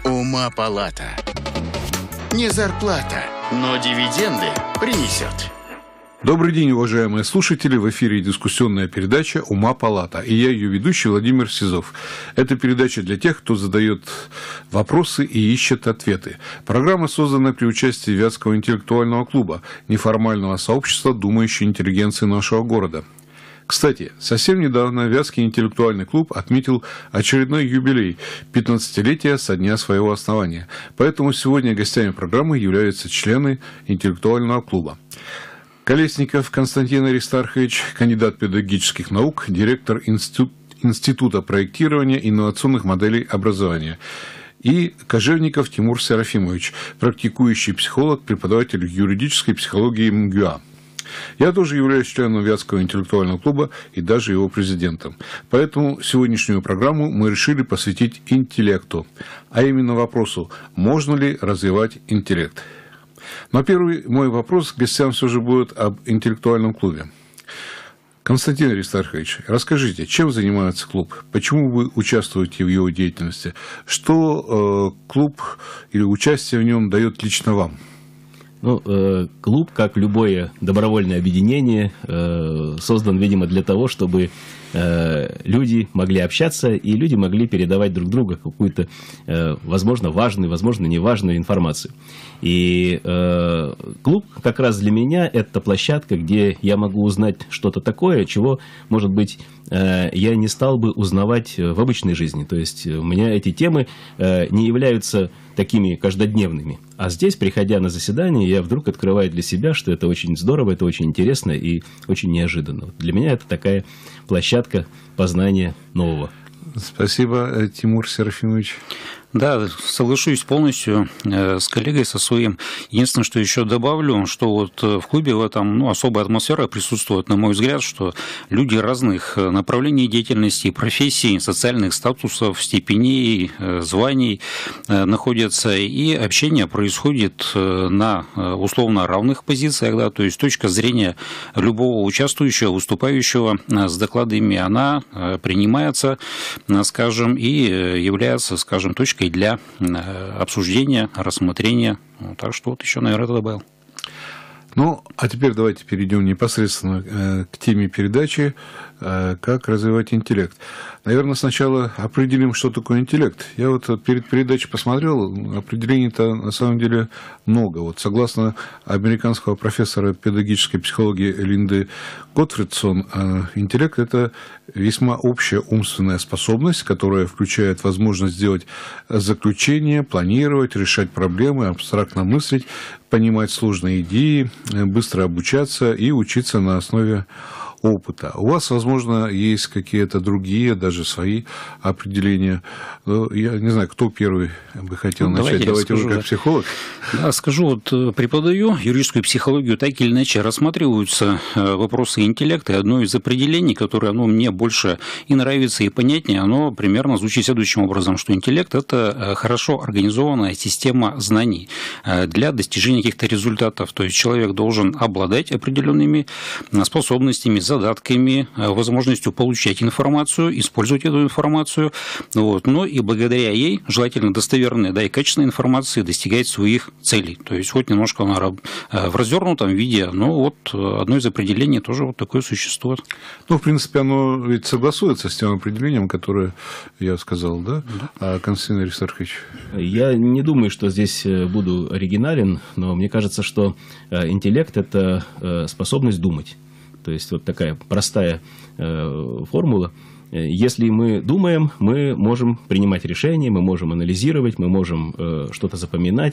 Ума палата. Не зарплата, но дивиденды принесет. Добрый день, уважаемые слушатели. В эфире дискуссионная передача «Ума палата». И я ее ведущий Владимир Сизов. Это передача для тех, кто задает вопросы и ищет ответы. Программа создана при участии Вятского интеллектуального клуба, неформального сообщества думающей интеллигенции нашего города. Кстати, совсем недавно Вятский интеллектуальный клуб отметил очередной юбилей – 15-летие со дня своего основания. Поэтому сегодня гостями программы являются члены интеллектуального клуба. Колесников Константин Аристархович, кандидат педагогических наук, директор Института проектирования инновационных моделей образования. И Кожевников Тимур Серафимович, практикующий психолог, преподаватель юридической психологии МГУА. Я тоже являюсь членом Вятского интеллектуального клуба и даже его президентом. Поэтому сегодняшнюю программу мы решили посвятить интеллекту, а именно вопросу, можно ли развивать интеллект. Но первый мой вопрос к гостям все же будет об интеллектуальном клубе. Константин Аристархович, расскажите, чем занимается клуб? Почему вы участвуете в его деятельности? Что клуб или участие в нем дает лично вам? Клуб, как любое добровольное объединение, создан, видимо, для того, чтобы люди могли общаться, и люди могли передавать друг другу какую-то, возможно, важную, возможно, неважную информацию. И клуб как раз для меня это площадка, где я могу узнать что-то такое, чего, может быть, я не стал бы узнавать в обычной жизни. То есть у меня эти темы не являются такими каждодневными. А здесь, приходя на заседание, я вдруг открываю для себя, что это очень здорово, это очень интересно и очень неожиданно. Для меня это такая площадка познания нового. Спасибо, Тимур Серафимович. Да, соглашусь полностью с коллегой, со своим. Единственное, что еще добавлю, что вот в клубе в этом особая атмосфера присутствует, на мой взгляд, что люди разных направлений деятельности, профессий, социальных статусов, степеней, званий находятся, и общение происходит на условно равных позициях, да, то есть точка зрения любого участвующего, выступающего с докладами, она принимается, скажем, и является, скажем, точкой для обсуждения, рассмотрения. Так что вот еще, наверное, это добавил. Ну, а теперь давайте перейдем непосредственно к теме передачи «Как развивать интеллект». Наверное, сначала определим, что такое интеллект. Я вот перед передачей посмотрел, определений-то на самом деле много. Вот согласно американского профессора педагогической психологии Линды Готфредсон, интеллект – это весьма общая умственная способность, которая включает возможность сделать заключение, планировать, решать проблемы, абстрактно мыслить, понимать сложные идеи, быстро обучаться и учиться на основе опыта. У вас, возможно, есть какие-то другие, даже свои определения. Я не знаю, кто первый бы хотел начать. Давайте вы как психолог. Да, скажу, вот преподаю юридическую психологию, так или иначе рассматриваются вопросы интеллекта, и одно из определений, которое мне больше и нравится, и понятнее, оно примерно звучит следующим образом, что интеллект – это хорошо организованная система знаний для достижения каких-то результатов. То есть человек должен обладать определенными способностями, задатками, возможностью получать информацию, использовать эту информацию, но и благодаря ей, желательно достоверной, и качественной информации, достигать своих целей. То есть хоть немножко она в развернутом виде, но вот одно из определений тоже вот такое существует. В принципе, оно ведь согласуется с тем определением, которое я сказал, да? А Константин Аристархович? Я не думаю, что здесь буду оригинален, но мне кажется, что интеллект – это способность думать. То есть вот такая простая формула. Если мы думаем, мы можем принимать решения, мы можем анализировать, мы можем что-то запоминать,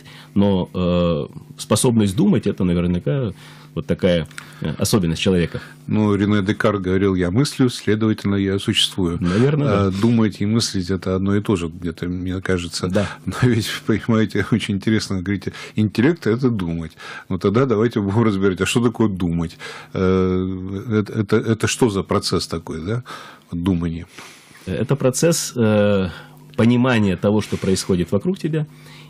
но способность думать – это наверняка вот такая особенность человека. Рене Декарт говорил: «Я мыслю, следовательно, я существую». Наверное, да. Думать и мыслить – это одно и то же, где-то, мне кажется. Да. Но ведь, понимаете, очень интересно, говорите, интеллект – это думать. Тогда давайте будем разбирать, а что такое думать? Это что за процесс такой, да? Думание. Это процесс понимания того, что происходит вокруг тебя,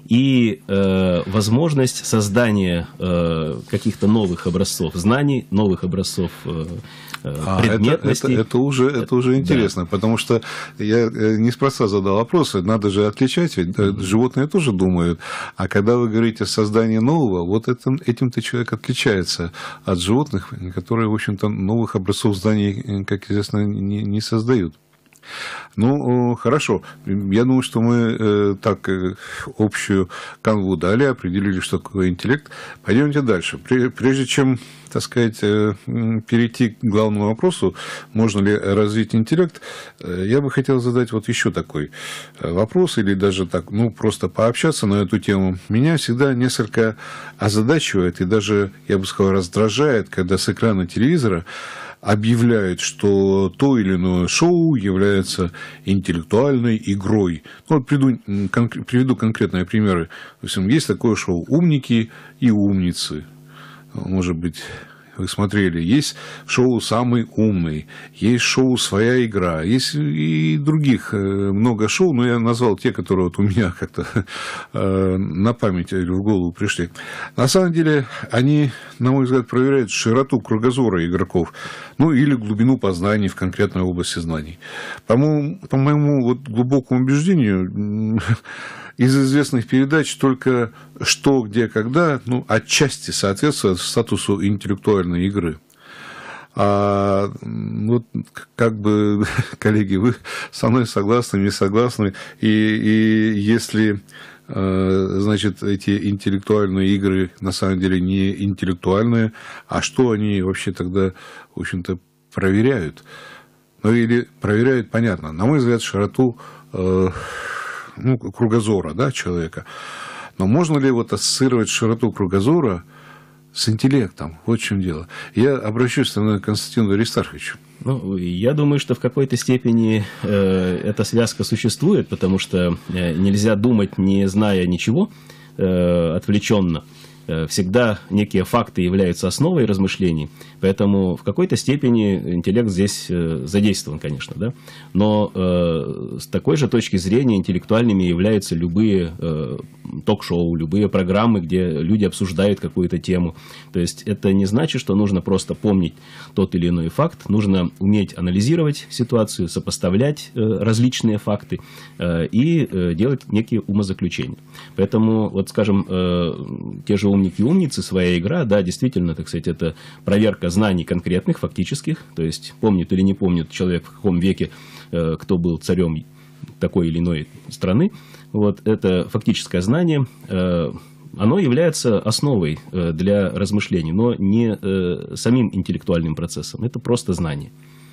и возможность создания каких-то новых образцов знаний, новых образцов предметности. Это уже интересно, да. Потому что я неспроста задал вопрос, надо же отличать, ведь животные тоже думают, а когда вы говорите о создании нового, вот этим-то человек отличается от животных, которые, в общем-то, новых образцов знаний, как известно, не создают. Ну, хорошо. Я думаю, что мы так общую канву дали, определили, что такое интеллект. Пойдемте дальше. Прежде чем, так сказать, перейти к главному вопросу, можно ли развить интеллект, я бы хотел задать вот еще такой вопрос, или даже так, ну, просто пообщаться на эту тему. Меня всегда несколько озадачивает и даже, я бы сказал, раздражает, когда с экрана телевизора объявляют, что то или иное шоу является интеллектуальной игрой. Ну, вот приведу конкретные примеры. В общем, есть такое шоу «Умники и умницы». Может быть, вы смотрели. Есть шоу «Самый умный», есть шоу «Своя игра», есть и других много шоу, но я назвал те, которые вот у меня как-то на память или в голову пришли. На самом деле, они, на мой взгляд, проверяют широту кругозора игроков, ну, или глубину познаний в конкретной области знаний. По моему вот глубокому убеждению, из известных передач только «Что, где, когда» ну, отчасти соответствует статусу интеллектуальной игры. А вот как бы, коллеги, вы со мной согласны, не согласны, и если, значит, эти интеллектуальные игры на самом деле не интеллектуальные, а что они вообще тогда, в общем-то, проверяют? Ну, или проверяют, понятно, на мой взгляд, широту кругозора, да, человека. Но можно ли вот ассоциировать широту кругозора с интеллектом? Вот в чем дело. Я обращусь к Константину Аристарховичу. Ну, я думаю, что в какой-то степени эта связка существует, потому что нельзя думать, не зная ничего, отвлеченно. Всегда некие факты являются основой размышлений, поэтому в какой-то степени интеллект здесь задействован, конечно, да? Но с такой же точки зрения интеллектуальными являются любые ток-шоу, любые программы, где люди обсуждают какую-то тему. То есть это не значит, что нужно просто помнить тот или иной факт, нужно уметь анализировать ситуацию, сопоставлять различные факты и делать некие умозаключения. Поэтому, вот скажем, те же «Умники и умницы», «Своя игра», да, действительно, так сказать, это проверка знаний конкретных, фактических, то есть помнит или не помнит человек, в каком веке кто был царем такой или иной страны. Вот это фактическое знание, оно является основой для размышлений, но не самим интеллектуальным процессом, это просто знание.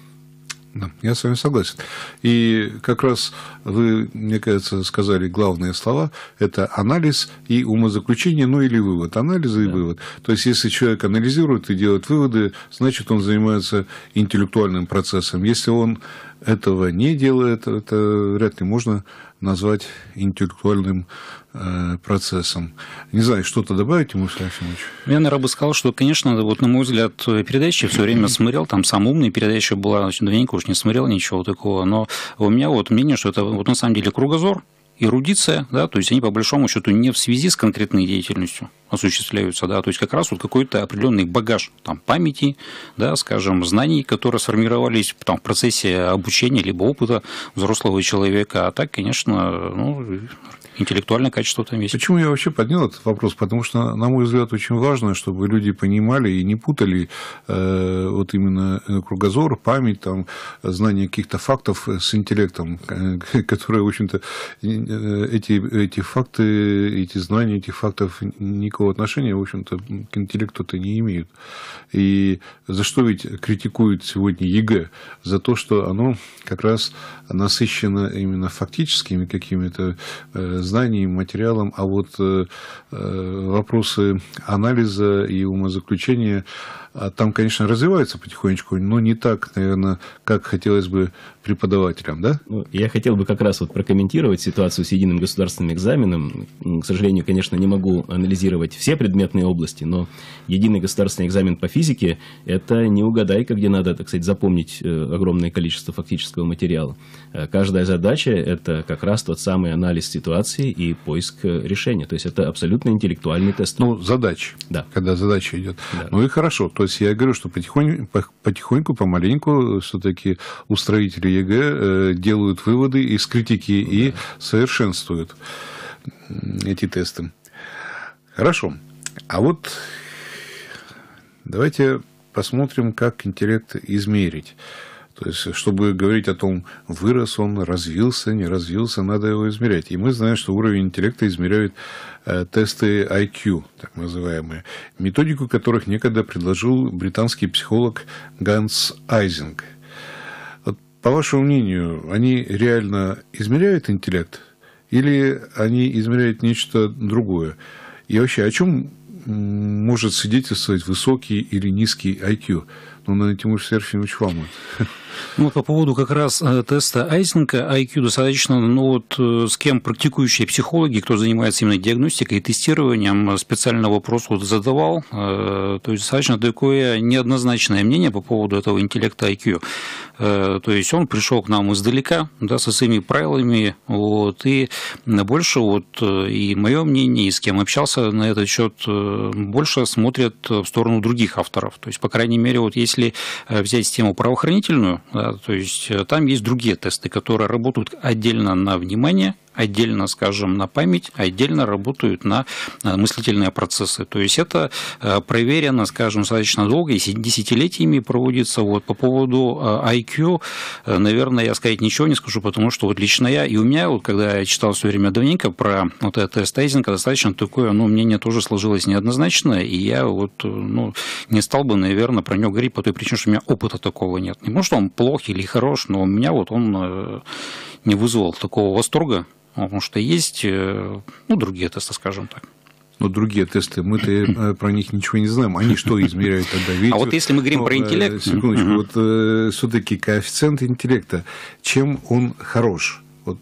Да, я с вами согласен. И как раз вы, мне кажется, сказали главные слова. Это анализ и умозаключение, ну или вывод. Анализ и вывод. То есть, если человек анализирует и делает выводы, значит, он занимается интеллектуальным процессом. Если он этого не делает, это вряд ли можно назвать интеллектуальным процессом. Не знаю, что-то добавить, Муслим Ефимович? Я, наверное, бы сказал, что, конечно, вот, на мой взгляд, передачи все время смотрел, там «Самая умная» передача была, давненько уж не смотрел ничего такого, но у меня вот мнение, что это вот на самом деле кругозор, эрудиция, да, то есть они по большому счету не в связи с конкретной деятельностью осуществляются, да, то есть как раз вот какой-то определенный багаж там памяти, да, скажем, знаний, которые сформировались там, в процессе обучения либо опыта взрослого человека, а так, конечно, ну, интеллектуальное качество там есть. Почему я вообще поднял этот вопрос? Потому что, на мой взгляд, очень важно, чтобы люди понимали и не путали вот именно кругозор, память, там, знание каких-то фактов с интеллектом, которые, в общем-то, эти факты, эти знания этих фактов никакого отношения, в общем-то, к интеллекту-то не имеют. И за что ведь критикуют сегодня ЕГЭ? За то, что оно как раз насыщено именно фактическими какими-то знаниями, материалом, а вот вопросы анализа и умозаключения там, конечно, развиваются потихонечку, но не так, наверное, как хотелось бы преподавателям, да? Я хотел бы как раз вот прокомментировать ситуацию с единым государственным экзаменом. К сожалению, конечно, не могу анализировать исследовать все предметные области, но единый государственный экзамен по физике – это не угадайка, где надо, так сказать, запомнить огромное количество фактического материала. Каждая задача – это как раз тот самый анализ ситуации и поиск решения. То есть это абсолютно интеллектуальный тест. Ну, задача, да. Когда задача идет. Да. Ну и хорошо. То есть я говорю, что потихоньку, помаленьку все-таки устроители ЕГЭ делают выводы из критики и совершенствуют эти тесты. Хорошо. А вот давайте посмотрим, как интеллект измерить. То есть, чтобы говорить о том, вырос он, развился, не развился, надо его измерять. И мы знаем, что уровень интеллекта измеряют тесты IQ, так называемые, методику которых некогда предложил британский психолог Ганс Айзинг. Вот, по вашему мнению, они реально измеряют интеллект или они измеряют нечто другое? И вообще, о чем может свидетельствовать высокий или низкий IQ? Ну, наверное, Тимур Серафимович, вам. Ну, по поводу как раз теста Айзенга, IQ достаточно, ну, вот с кем практикующие психологи, кто занимается именно диагностикой и тестированием, специально вопрос вот задавал, то есть достаточно такое неоднозначное мнение по поводу этого интеллекта IQ. То есть он пришел к нам издалека, да, со своими правилами, вот, и больше вот и мое мнение, и с кем общался на этот счет, больше смотрят в сторону других авторов. То есть, по крайней мере, вот если взять тему правоохранительную, да, то есть там есть другие тесты, которые работают отдельно на внимание, отдельно, скажем, на память, отдельно работают на мыслительные процессы. То есть это проверено, скажем, достаточно долго, и десятилетиями проводится. Вот по поводу IQ, наверное, я сказать ничего не скажу, потому что вот лично я, и у меня, вот, когда я читал в свое время давненько про вот этот тест Айзенга, достаточно такое, ну, мнение тоже сложилось неоднозначное, и я вот, ну, не стал бы, наверное, про него говорить по той причине, что у меня опыта такого нет. Не потому, что он плох или хорош, но у меня вот он не вызвал такого восторга, потому что есть, ну, другие тесты, скажем так. Но другие тесты, мы-то про них ничего не знаем. Они что измеряют тогда? Видите, а вот если мы говорим про интеллект... Секундочку, вот все-таки коэффициент интеллекта, чем он хорош? Вот,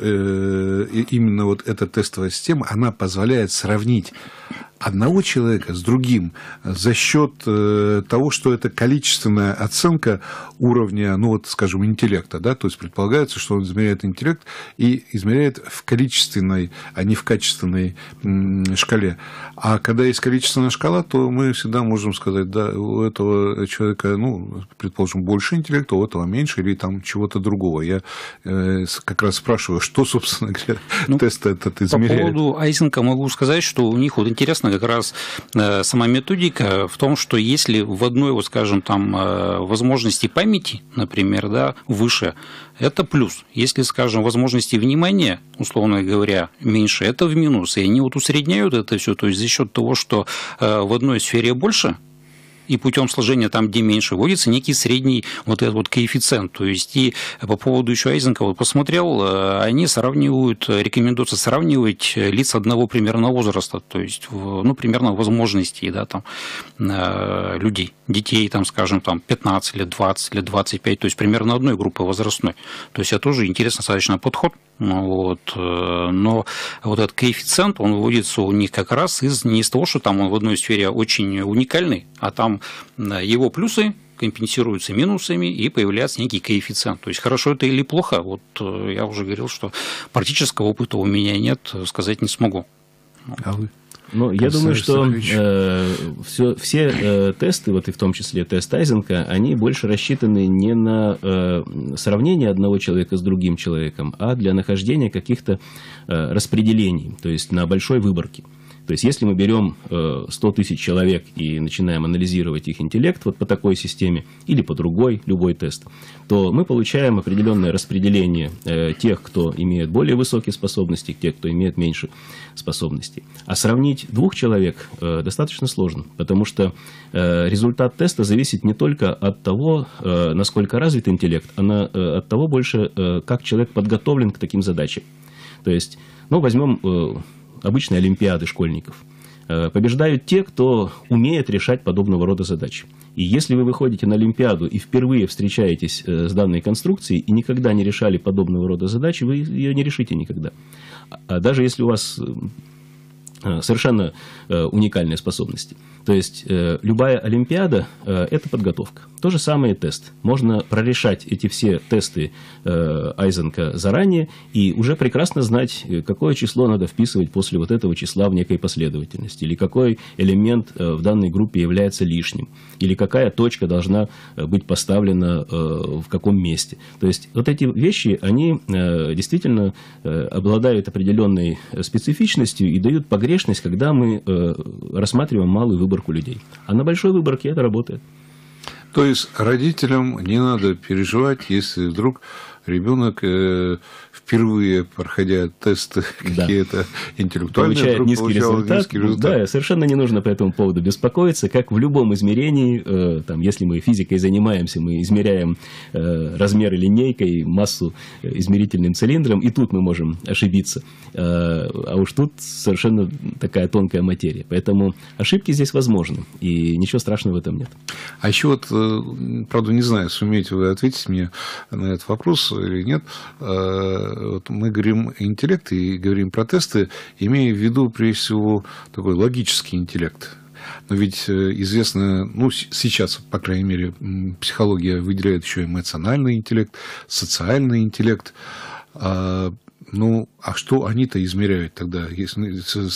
именно вот эта тестовая система, она позволяет сравнить одного человека с другим за счет того, что это количественная оценка уровня, ну вот, скажем, интеллекта, да, то есть предполагается, что он измеряет интеллект и измеряет в количественной, а не в качественной шкале. А когда есть количественная шкала, то мы всегда можем сказать, да, у этого человека, ну, предположим, больше интеллекта, у этого меньше, или там чего-то другого. Я как раз спрашиваю, что, собственно говоря, тест этот измеряет. По поводу Айзенга могу сказать, что у них вот интересно как раз сама методика в том, что если в одной, вот, скажем, там возможности памяти, например, да, выше, это плюс. Если, скажем, возможности внимания, условно говоря, меньше, это в минус. И они вот усредняют это все, то есть за счет того, что в одной сфере больше, и путем сложения там, где меньше, вводится некий средний вот этот вот коэффициент. То есть и по поводу еще Айзенга вот посмотрел, они сравнивают, рекомендуется сравнивать лиц одного примерно возраста, то есть, ну, примерно возможностей, да, там, людей, детей, там, скажем, там, 15 лет, 20 лет, 25, то есть примерно одной группы возрастной. То есть это тоже интересный достаточно подход. Вот, но вот этот коэффициент, он выводится у них как раз не из того, что там он в одной сфере очень уникальный, а там его плюсы компенсируются минусами, и появляется некий коэффициент. То есть хорошо это или плохо, вот я уже говорил, что практического опыта у меня нет, сказать не смогу. А вы? Ну, я думаю, что все тесты, вот и в том числе тест Айзенга, они больше рассчитаны не на сравнение одного человека с другим человеком, а для нахождения каких-то распределений, то есть на большой выборке. То есть, если мы берем 100 тысяч человек и начинаем анализировать их интеллект вот по такой системе или по другой, любой тест, то мы получаем определенное распределение тех, кто имеет более высокие способности, тех, кто имеет меньше способностей. А сравнить двух человек достаточно сложно, потому что результат теста зависит не только от того, насколько развит интеллект, а от того больше, как человек подготовлен к таким задачам. То есть, ну, возьмем обычные олимпиады школьников. Побеждают те, кто умеет решать подобного рода задачи. И если вы выходите на олимпиаду и впервые встречаетесь с данной конструкцией и никогда не решали подобного рода задачи, вы ее не решите никогда. А даже если у вас совершенно уникальные способности. То есть любая олимпиада – это подготовка. То же самое и тест. Можно прорешать эти все тесты Айзенка заранее и уже прекрасно знать, какое число надо вписывать после вот этого числа в некой последовательности, или какой элемент в данной группе является лишним, или какая точка должна быть поставлена в каком месте. То есть вот эти вещи, они действительно обладают определенной специфичностью и дают погрешность, когда мы рассматриваем малую выборку людей. А на большой выборке это работает. То есть родителям не надо переживать, если вдруг ребенок впервые, проходя тесты какие-то интеллектуальные, получает низкий результат. Да, совершенно не нужно по этому поводу беспокоиться. Как в любом измерении, там, если мы физикой занимаемся, мы измеряем размеры линейкой, массу измерительным цилиндром, и тут мы можем ошибиться. А уж тут совершенно такая тонкая материя. Поэтому ошибки здесь возможны, и ничего страшного в этом нет. А еще вот, правда, не знаю, сумеете вы ответить мне на этот вопрос или нет. Вот мы говорим интеллект и говорим про тесты, имея в виду, прежде всего, такой логический интеллект. Но ведь известно, ну, сейчас, по крайней мере, психология выделяет еще эмоциональный интеллект, социальный интеллект. Ну, а что они-то измеряют тогда? Если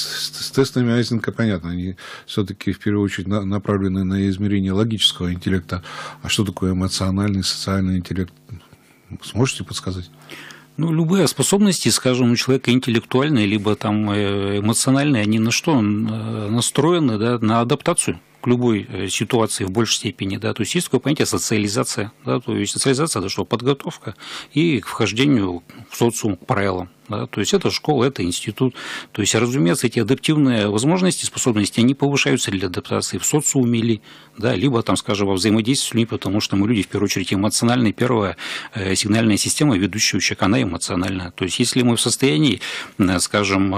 с тестами Айзенка понятно, они все-таки в первую очередь направлены на измерение логического интеллекта. А что такое эмоциональный, социальный интеллект? Сможете подсказать? Ну, любые способности, скажем, у человека интеллектуальные, либо там эмоциональные, они на что настроены, да, на адаптацию к любой ситуации в большей степени, да, то есть есть такое понятие социализация, да, то есть социализация – это что, подготовка и к вхождению в социум, к правилам, да, то есть это школа, это институт, то есть, разумеется, эти адаптивные возможности, способности, они повышаются для адаптации в социуме или, да, либо там, скажем, во взаимодействии с людьми, потому что мы люди, в первую очередь, эмоциональные, первая сигнальная система, ведущая человека, она эмоциональная, то есть если мы в состоянии, скажем,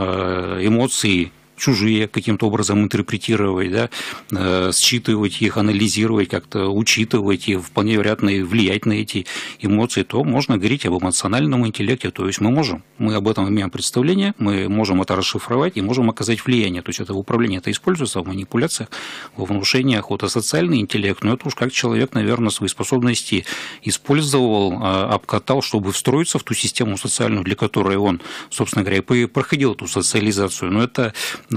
эмоции чужие каким-то образом интерпретировать, да, считывать их, анализировать, как-то учитывать и вполне вероятно и влиять на эти эмоции, то можно говорить об эмоциональном интеллекте. То есть мы об этом имеем представление, мы можем это расшифровать и можем оказать влияние. То есть это в управлении это используется, в манипуляциях, во внушениях. Вот, а социальный интеллект, ну это уж как человек, наверное, свои способности использовал, обкатал, чтобы встроиться в ту систему социальную, для которой он, собственно говоря, проходил эту социализацию. Но это,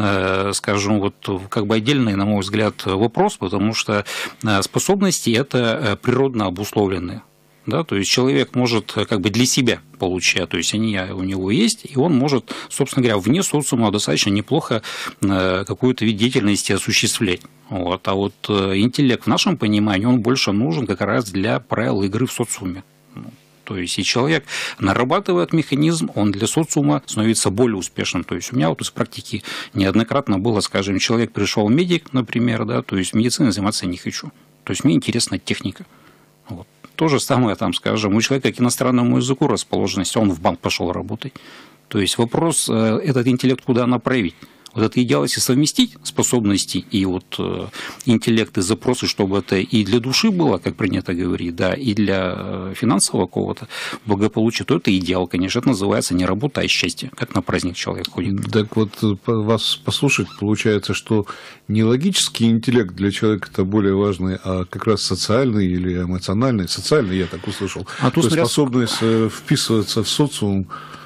скажем, вот как бы отдельный, на мой взгляд, вопрос, потому что способности – это природно обусловленные. Да, то есть человек может как бы для себя получать, то есть они у него есть, и он может, собственно говоря, вне социума достаточно неплохо какой-то вид деятельности осуществлять. Вот. А вот интеллект в нашем понимании, он больше нужен как раз для правил игры в социуме. То есть, и человек нарабатывает механизм, он для социума становится более успешным. То есть, у меня вот из практики неоднократно было, скажем, человек пришел медик, например, да, то есть, медициной заниматься я не хочу. То есть, мне интересна техника. Вот. То же самое, там, скажем, у человека к иностранному языку расположенность, он в банк пошел работать. То есть, вопрос, этот интеллект куда направить? Вот это идеал, если совместить способности и вот интеллект и запросы, чтобы это и для души было, как принято говорить, да, и для финансового какого-то благополучия, то это идеал, конечно. Это называется не работа, а счастье, как на праздник человек ходит. Так вот, вас послушать, получается, что не логический интеллект для человека это более важный, а как раз социальный или эмоциональный. Социальный, я так услышал. То есть способность вписываться в социум.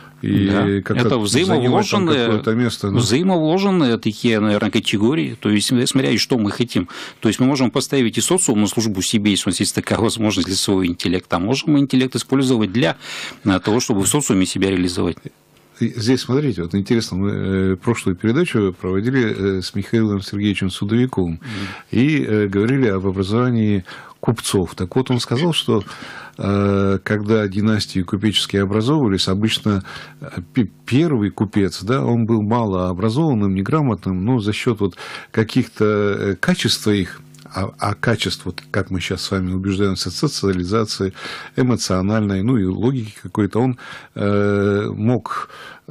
И да. Это взаимовложенные такие, наверное, категории. То есть, смотря что мы хотим. То есть, мы можем поставить и социум на службу себе, если у нас есть такая возможность для своего интеллекта. А можем мы интеллект использовать для того, чтобы в социуме себя реализовать. Здесь, смотрите, вот интересно, мы прошлую передачу проводили с Михаилом Сергеевичем Судовиковым и говорили об образовании купцов. Так вот, он сказал, что когда династии купеческие образовывались, обычно первый купец, да, он был малообразованным, неграмотным, но за счет вот каких-то качеств их, а качество, вот как мы сейчас с вами убеждаемся, социализации, эмоциональной, ну и логики какой-то, он мог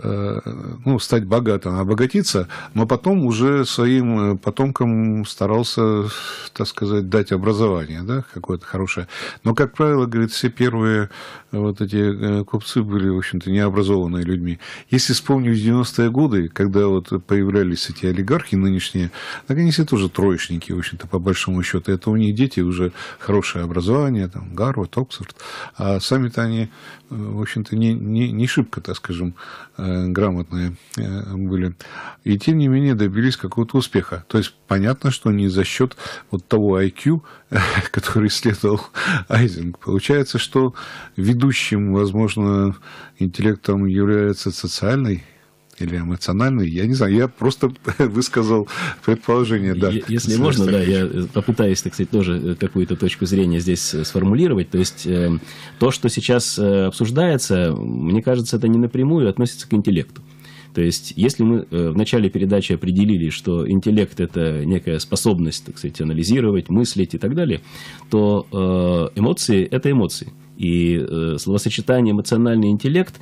стать богатым, обогатиться, но потом уже своим потомкам старался, так сказать, дать образование, да, какое-то хорошее. Но, как правило, говорит, все первые вот эти купцы были, в общем-то, необразованные людьми. Если вспомнить 90-е годы, когда вот появлялись эти олигархи нынешние, так они все тоже троечники, в общем-то, по большому счету. Это у них дети уже хорошее образование, там, Гарвард, Оксфорд, а сами-то они, в общем-то, не шибко, так скажем, грамотные были. И, тем не менее, добились какого-то успеха. То есть, понятно, что не за счет вот того IQ, который исследовал Айзенг. Получается, что ведущим, возможно, интеллектом является социальный или эмоциональный, я не знаю, я просто высказал предположение. Да, если можно, да, я попытаюсь, так сказать, тоже какую-то точку зрения здесь сформулировать. То есть, то, что сейчас обсуждается, мне кажется, это не напрямую относится к интеллекту. То есть, если мы в начале передачи определили, что интеллект – это некая способность, так сказать, анализировать, мыслить и так далее, то эмоции – это эмоции. И словосочетание эмоциональный интеллект,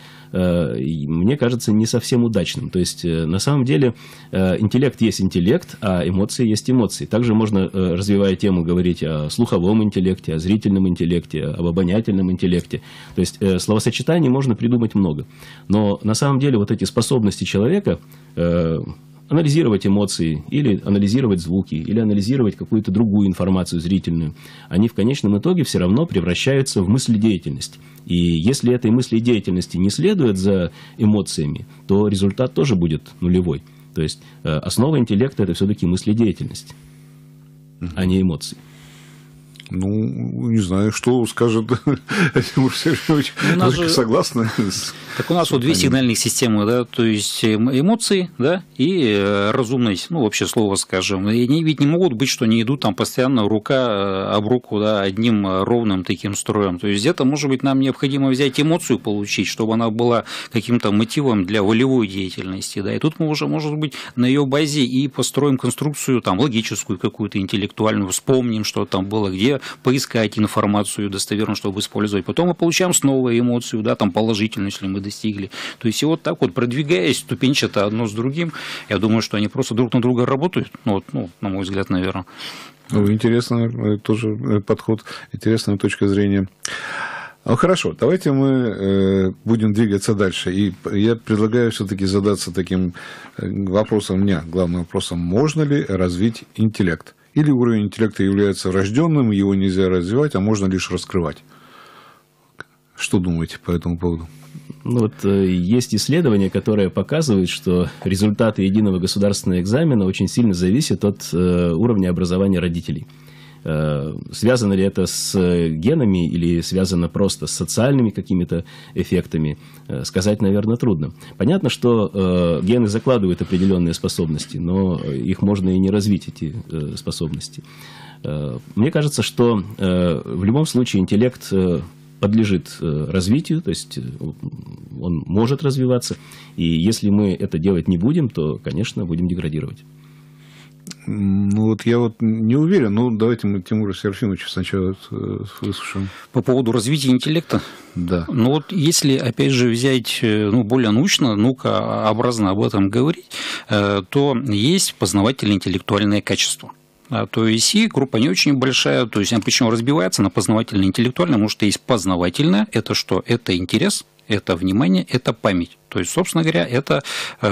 мне кажется, не совсем удачным. То есть, на самом деле, интеллект есть интеллект, а эмоции есть эмоции. Также можно, развивая тему, говорить о слуховом интеллекте, о зрительном интеллекте, об обонятельном интеллекте. То есть, словосочетаний можно придумать много. Но, на самом деле, вот эти способности человека анализировать эмоции, или анализировать звуки, или анализировать какую-то другую информацию зрительную, они в конечном итоге все равно превращаются в мыследеятельность. И если этой мыследеятельности не следует за эмоциями, то результат тоже будет нулевой. То есть основа интеллекта – это все-таки мыследеятельность, а не эмоции. Ну, не знаю, что скажет Тимур Сергеевич. Согласны? Так у нас вот две сигнальных системы, да, то есть эмоции, да, и разумность, ну, вообще слово скажем. И они ведь не могут быть, что они идут там постоянно рука об руку, да, одним ровным таким строем. То есть где-то, может быть, нам необходимо взять эмоцию получить, чтобы она была каким-то мотивом для волевой деятельности, да, и тут мы уже, может быть, на ее базе и построим конструкцию там логическую какую-то, интеллектуальную, вспомним, что там было, где поискать информацию достоверную, чтобы использовать. Потом мы получаем снова эмоцию, да, там положительную, если мы достигли. То есть, и вот так вот, продвигаясь ступенчато одно с другим, я думаю, что они просто друг на друга работают. Ну, на мой взгляд, наверное. Интересный тоже подход, интересная точка зрения. Ну, хорошо, давайте мы будем двигаться дальше. И я предлагаю все-таки задаться таким вопросом, главным вопросом, можно ли развить интеллект? Или уровень интеллекта является врожденным, его нельзя развивать, а можно лишь раскрывать? Что думаете по этому поводу? Ну, вот есть исследования, которые показывают, что результаты единого государственного экзамена очень сильно зависят от уровня образования родителей. Связано ли это с генами или связано просто с социальными какими-то эффектами, сказать, наверное, трудно. Понятно, что гены закладывают определенные способности, но их можно и не развить, эти способности. Мне кажется, что в любом случае интеллект подлежит развитию, то есть он может развиваться, и если мы это делать не будем, то, конечно, будем деградировать. Ну, вот я вот не уверен, но давайте мы Тимура Серафимовича сначала выслушаем. По поводу развития интеллекта? Да. Ну, вот если, опять же, взять более научно, наукообразно об этом говорить, то есть познавательно-интеллектуальное качество. То есть и группа не очень большая, то есть она причем разбивается на познавательно-интеллектуальное, потому что есть познавательное, это что? Это интерес, это внимание, это память. То есть, собственно говоря, это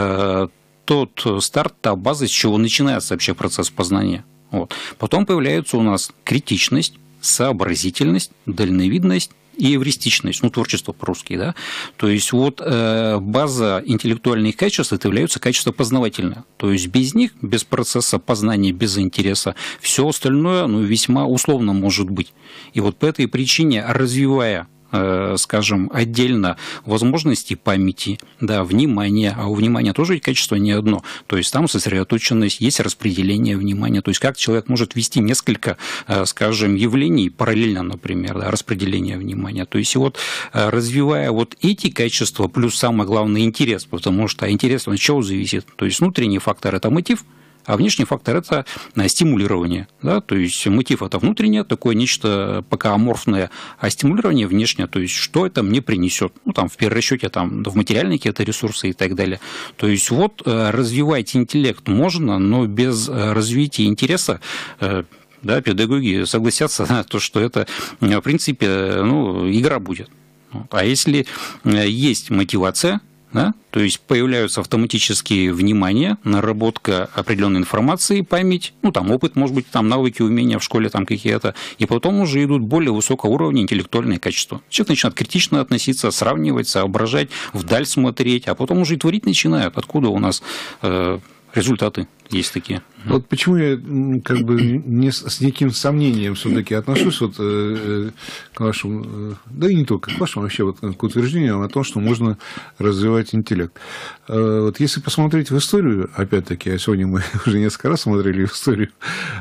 тот старт, та база, с чего начинается вообще процесс познания. Вот. Потом появляется у нас критичность, сообразительность, дальновидность и эвристичность, творчество по-русски, да. То есть вот база интеллектуальных качеств это являются качества познавательные. То есть без них, без процесса познания, без интереса, все остальное весьма условно может быть. И вот по этой причине, развивая, скажем, отдельно возможности памяти, да, внимания, а у внимания тоже ведь качество не одно, то есть там сосредоточенность, есть распределение внимания, то есть как человек может вести несколько, скажем, явлений параллельно, например, да, распределение внимания, то есть вот развивая вот эти качества, плюс самое главное интерес, потому что интерес от чего зависит, то есть внутренний фактор – это мотив, А внешний фактор – это стимулирование. Да? То есть мотив – это внутреннее, такое нечто пока аморфное, а стимулирование внешнее, то есть что это мне принесет. Ну, там, в перерасчете там, в материальные какие-то ресурсы и так далее. То есть вот развивать интеллект можно, но без развития интереса да, педагоги согласятся на то, что это, в принципе, ну, игра будет. А если есть мотивация, да, то есть появляются автоматические внимание, наработка определенной информации, память, ну, там, опыт, может быть, там, навыки, умения в школе там какие-то, и потом уже идут более высокого уровня интеллектуальные качества. Человек начинает критично относиться, сравнивать, соображать, вдаль смотреть, а потом уже и творить начинают. Откуда у нас результаты есть такие? Вот почему я как бы с неким сомнением все-таки отношусь вот к вашему, да и не только к вашему, вообще вот к утверждениям о том, что можно развивать интеллект. Вот если посмотреть в историю, опять-таки, а сегодня мы уже несколько раз смотрели в историю,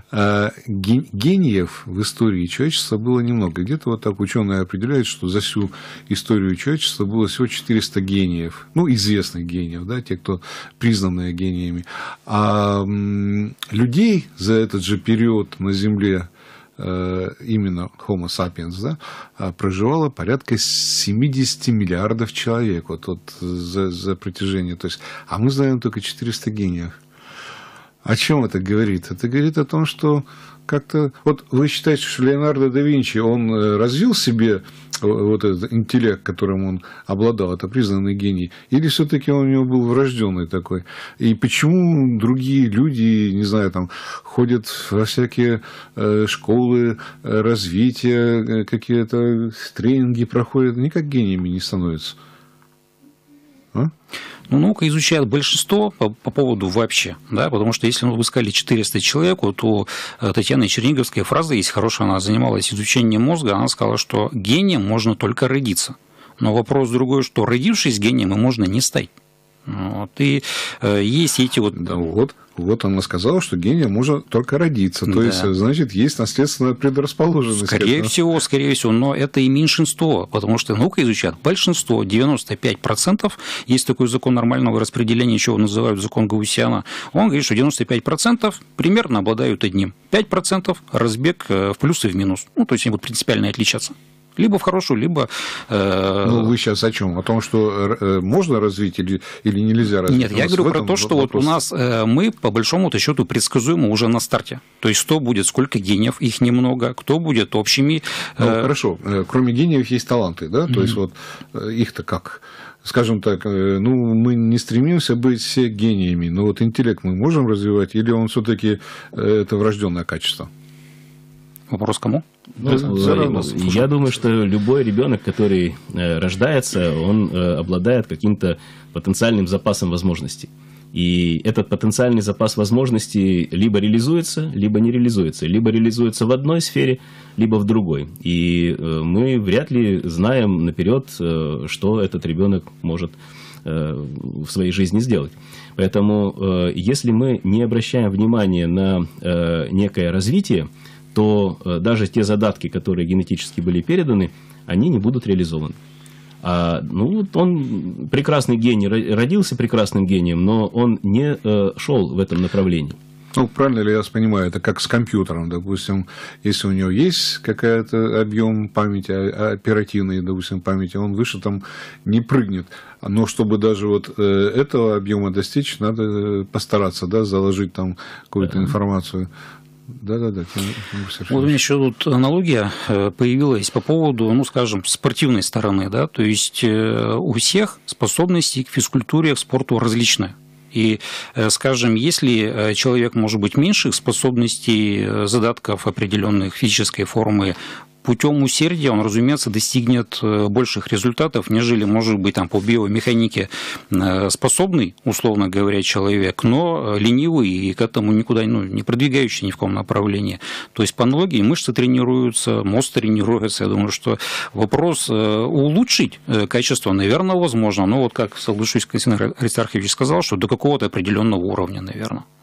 гениев в истории человечества было немного. Где-то вот так ученые определяют, что за всю историю человечества было всего 400 гениев, ну, известных гениев, да, те, кто признанные гениями. А людей за этот же период на Земле, именно Homo sapiens, да, проживало порядка 70 миллиардов человек вот за протяжение. То есть, а мы знаем только 400 гениев. О чем это говорит? Это говорит о том, что как-то... Вот вы считаете, что Леонардо да Винчи, он развил в себе вот этот интеллект, которым он обладал, это признанный гений, или все-таки он у него был врожденный такой? И почему другие люди, не знаю, там, ходят во всякие школы развития, какие-то тренинги проходят, никак гениями не становятся? А? Ну, наука изучает большинство по поводу вообще, да, потому что если вы сказали 400 человек, вот у Татьяны Черниговской фраза есть хорошая, она занималась изучением мозга, она сказала, что гением можно только родиться. Но вопрос другой, что родившись гением, и можно не стать. Вот, и есть эти вот... Да, вот она сказала, что гением можно только родиться. То есть, значит, есть наследственная предрасположенность. Скорее всего, но это и меньшинство, потому что наука изучает большинство, 95%. Есть такой закон нормального распределения, еще его называют закон Гаусиана. Он говорит, что 95% примерно обладают одним. 5% разбег в плюс и в минус. Ну, то есть, они будут принципиально отличаться. Либо в хорошую, либо... Ну, вы сейчас о чем? О том, что можно развить или нельзя развить? Нет, я говорю про то, что вот у нас мы, по большому счету, предсказуемо уже на старте. То есть, кто будет, сколько гениев, их немного, кто будет общими... Ну, хорошо, кроме гениев есть таланты, да? То есть, вот их-то как... Скажем так, ну, мы не стремимся быть все гениями, но вот интеллект мы можем развивать, или он все-таки это врожденное качество? Вопрос кому? Я думаю, что любой ребенок, который рождается, он обладает каким-то потенциальным запасом возможностей. И этот потенциальный запас возможностей либо реализуется, либо не реализуется. Либо реализуется в одной сфере, либо в другой. И мы вряд ли знаем наперед, что этот ребенок может в своей жизни сделать. Поэтому, если мы не обращаем внимания на некое развитие, то даже те задатки, которые генетически были переданы, они не будут реализованы. Ну, он прекрасный гений, родился прекрасным гением, но он не шел в этом направлении. Ну, правильно ли я вас понимаю, это как с компьютером, допустим, если у него есть какой-то объем памяти, оперативной, допустим, памяти, он выше там не прыгнет. Но чтобы даже вот этого объема достичь, надо постараться, да, заложить там какую-то информацию. Да. Вот у меня еще тут аналогия появилась по поводу, ну, скажем, спортивной стороны, да, то есть у всех способности к физкультуре, к спорту различные. И, скажем, если человек может быть меньших способностей, задатков определенных физической формы, путем усердия он, разумеется, достигнет больших результатов, нежели, может быть, там, по биомеханике способный, условно говоря, человек, но ленивый и к этому никуда не продвигающий ни в каком направлении. То есть, по аналогии, мышцы тренируются, мозг тренируется. Я думаю, что вопрос улучшить качество, наверное, возможно. Но вот как, соглашусь, Константин Аристархович сказал, что до какого-то определенного уровня, наверное.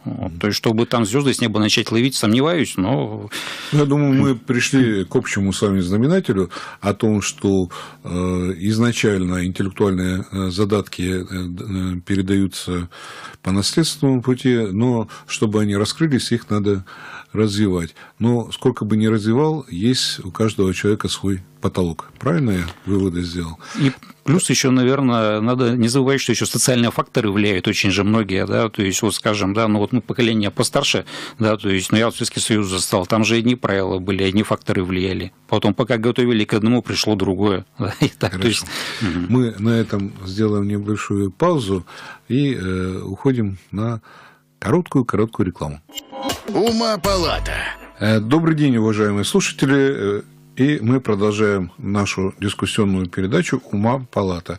Вот, то есть, чтобы там звезды с неба начать ловить, сомневаюсь, но... Я думаю, мы пришли к общему с вами знаменателю о том, что изначально интеллектуальные задатки передаются по наследственному пути, но чтобы они раскрылись, их надо развивать. Но сколько бы ни развивал, есть у каждого человека свой потолок. Правильно я выводы сделал? И плюс еще, наверное, надо не забывать, что еще социальные факторы влияют очень же многие, да, то есть, вот скажем, да, ну вот мы поколение постарше, да, то есть, ну я вот Советский Союз застал, там же одни правила были, одни факторы влияли. Потом, пока готовили к одному, пришло другое. Да, и так, то есть... Мы на этом сделаем небольшую паузу и уходим на короткую рекламу. Ума-палата. Добрый день, уважаемые слушатели. И мы продолжаем нашу дискуссионную передачу «Ума-палата».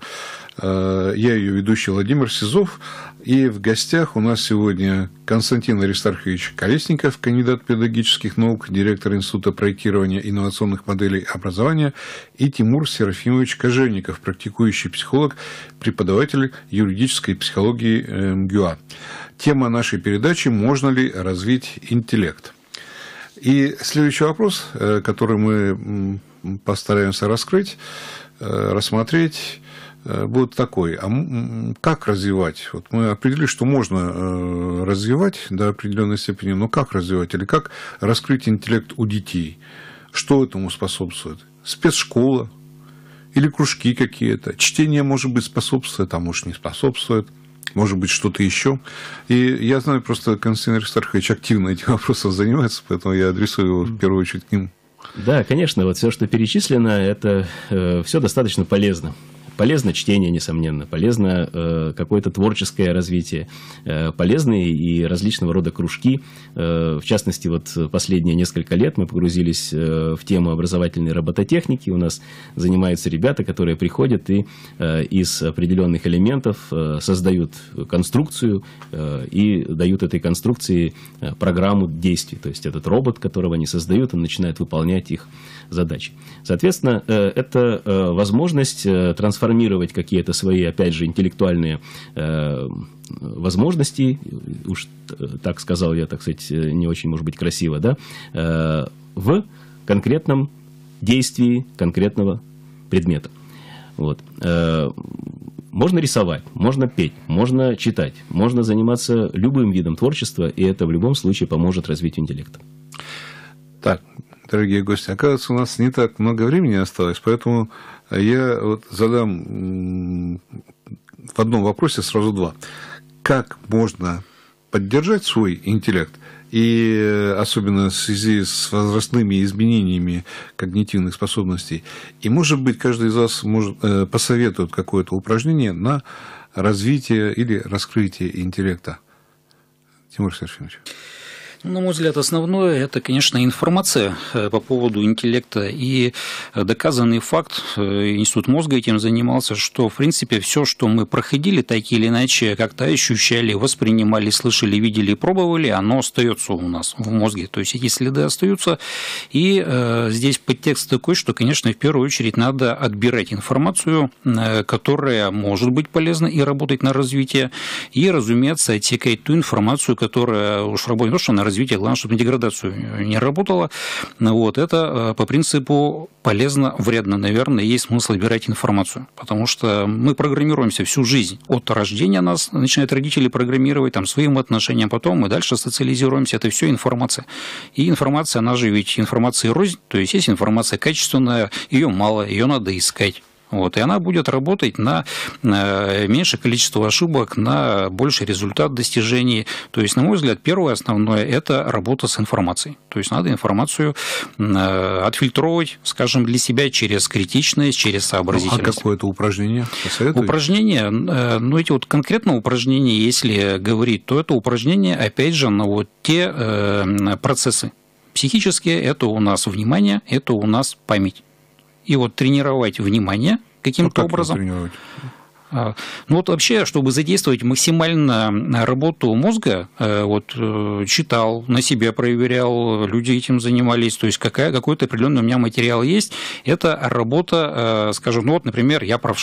Я ее ведущий Владимир Сизов. И в гостях у нас сегодня Константин Аристархович Колесников, кандидат педагогических наук, директор Института проектирования инновационных моделей образования, и Тимур Серафимович Кожевников, практикующий психолог, преподаватель юридической психологии МГУА. Тема нашей передачи «Можно ли развить интеллект?». И следующий вопрос, который мы постараемся раскрыть, рассмотреть, будет такой. А как развивать? Вот мы определили, что можно развивать до определенной степени, но как развивать? Или как раскрыть интеллект у детей? Что этому способствует? Спецшкола? Или кружки какие-то? Чтение, может быть, способствует, а может, не способствует. Может быть, что-то еще. И я знаю, просто Константин Аристархович активно этим вопросом занимается, поэтому я адресую его в первую очередь к нему. Да, конечно, вот все, что перечислено, это все достаточно полезно. Полезно чтение, несомненно, полезно какое-то творческое развитие, полезны и различного рода кружки. В частности, вот последние несколько лет мы погрузились в тему образовательной робототехники. У нас занимаются ребята, которые приходят и из определенных элементов создают конструкцию и дают этой конструкции программу действий. То есть этот робот, которого они создают, он начинает выполнять их задачи. Соответственно, это возможность трансформировать какие-то свои, опять же, интеллектуальные возможности, уж так сказал я, так сказать, не очень, может быть, красиво, да, в конкретном действии конкретного предмета. Вот. Можно рисовать, можно петь, можно читать, можно заниматься любым видом творчества, и это в любом случае поможет развитию интеллекта. Так, дорогие гости, оказывается, у нас не так много времени осталось, поэтому я вот задам в одном вопросе сразу два. Как можно поддержать свой интеллект, и особенно в связи с возрастными изменениями когнитивных способностей, и, может быть, каждый из вас посоветует какое-то упражнение на развитие или раскрытие интеллекта? Тимур Серафимович. На мой взгляд, основное – это, конечно, информация по поводу интеллекта. И доказанный факт, Институт мозга этим занимался, что, в принципе, все, что мы проходили, так или иначе как-то ощущали, воспринимали, слышали, видели и пробовали, оно остается у нас в мозге. То есть эти следы остаются. И здесь подтекст такой, что, конечно, в первую очередь надо отбирать информацию, которая может быть полезна и работать на развитие, и, разумеется, отсекать ту информацию, которая уж работает, не то, что на развитие, главное, чтобы на деградацию не работало. Вот, это по принципу полезно, вредно, наверное, есть смысл отбирать информацию, потому что мы программируемся всю жизнь. От рождения нас начинают родители программировать там, своим отношением, потом мы дальше социализируемся, это все информация. И информация, она же ведь информация рознь, то есть есть информация качественная, ее мало, ее надо искать. Вот, и она будет работать на меньшее количество ошибок, на больший результат достижений. То есть, на мой взгляд, первое основное – это работа с информацией. То есть, надо информацию отфильтровать, скажем, для себя через критичность, через сообразительность. А какое-то упражнение посоветуете? Упражнение, ну, эти вот конкретно упражнения, если говорить, то это упражнение, опять же, на вот те процессы. Психические – это у нас внимание, это у нас память. И вот тренировать внимание каким-то образом. Ну вот вообще, чтобы задействовать максимально работу мозга, вот читал, на себе проверял, люди этим занимались, то есть какой-то определенный у меня материал есть, это работа, скажем, ну вот, например, я правша.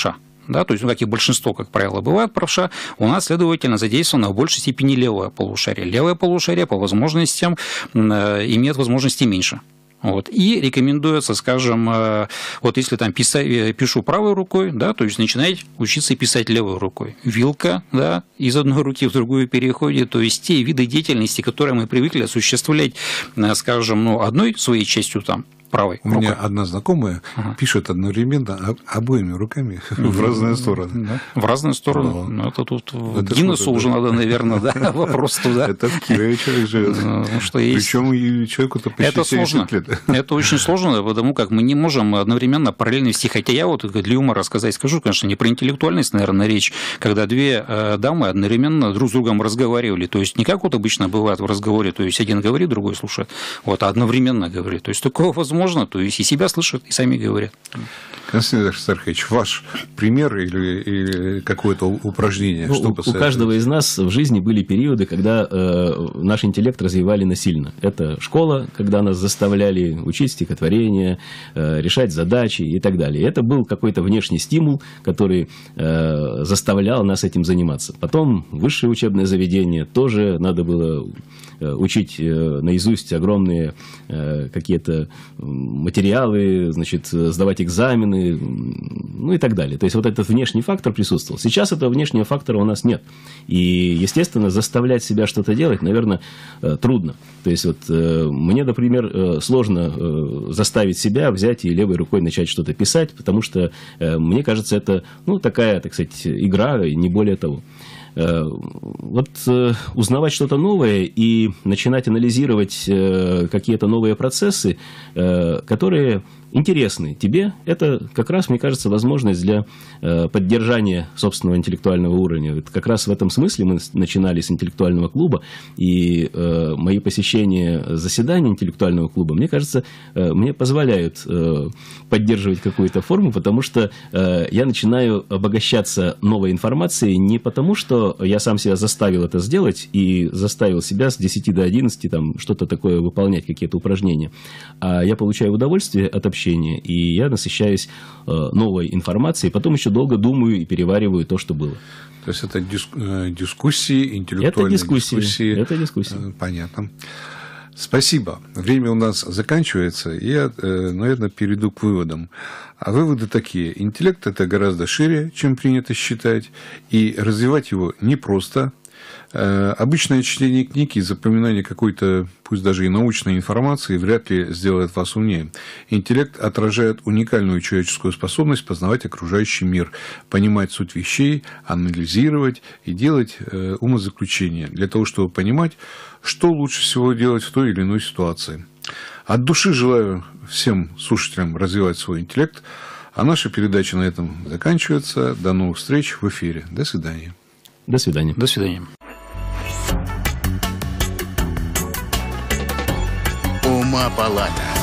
да, то есть, как и большинство, как правило, бывает правша, у нас, следовательно, задействовано в большей степени левое полушарие. Левое полушарие по возможностям имеет возможности меньше. Вот. И рекомендуется, скажем, вот если там пишу правой рукой, да, то есть начинать учиться писать левой рукой. Вилка, да, из одной руки в другую переходит, то есть те виды деятельности, которые мы привыкли осуществлять, скажем, одной своей частью там, правой У меня одна знакомая пишет одновременно обоими руками в разные стороны. Да. В разные стороны. Ну, это тут в Гиннесу уже надо, наверное, да, вопрос туда. Это в Кирове человек живет. Причем и человеку-то почти 70 лет. Это очень сложно, потому как мы не можем одновременно параллельно вести. Хотя я вот для юмора скажу, конечно, не про интеллектуальность, наверное, речь, когда две дамы одновременно друг с другом разговаривали. То есть не как вот обычно бывает в разговоре, то есть один говорит, другой слушает, вот, а одновременно говорит. То есть такое возможно. То есть и себя слышат, и сами говорят. Константин Стархович, ваш пример или какое-то упражнение? У каждого из нас в жизни были периоды, когда наш интеллект развивали насильно. Это школа, когда нас заставляли учить стихотворения, решать задачи и так далее. Это был какой-то внешний стимул, который заставлял нас этим заниматься. Потом высшее учебное заведение, тоже надо было учить наизусть огромные какие-то материалы, значит, сдавать экзамены, ну и так далее. То есть вот этот внешний фактор присутствовал. Сейчас этого внешнего фактора у нас нет. И, естественно, заставлять себя что-то делать, наверное, трудно. То есть вот мне, например, сложно заставить себя взять и левой рукой начать что-то писать, потому что, мне кажется, это, такая, так сказать, игра, и не более того. Вот узнавать что-то новое и начинать анализировать какие-то новые процессы, которые интересны тебе, это как раз, мне кажется, возможность для поддержания собственного интеллектуального уровня. Вот как раз в этом смысле мы начинали с интеллектуального клуба, и мои посещения заседаний интеллектуального клуба, мне кажется, мне позволяют поддерживать какую-то форму, потому что я начинаю обогащаться новой информацией не потому, что я сам себя заставил это сделать и заставил себя с 10 до 11 там, что-то такое выполнять, какие-то упражнения, а я получаю удовольствие от общения, и я насыщаюсь новой информацией, потом еще долго думаю и перевариваю то, что было. То есть это дискуссии, интеллектуальные дискуссии. Это дискуссии. Понятно. Спасибо. Время у нас заканчивается, и я, наверное, перейду к выводам. А выводы такие. Интеллект – это гораздо шире, чем принято считать, и развивать его непросто. Обычное чтение книг и запоминание какой-то, пусть даже и научной информации, вряд ли сделает вас умнее. Интеллект отражает уникальную человеческую способность познавать окружающий мир, понимать суть вещей, анализировать и делать умозаключения для того, чтобы понимать, что лучше всего делать в той или иной ситуации. От души желаю всем слушателям развивать свой интеллект, а наша передача на этом заканчивается. До новых встреч в эфире. До свидания. До свидания. До свидания. Ума-палата.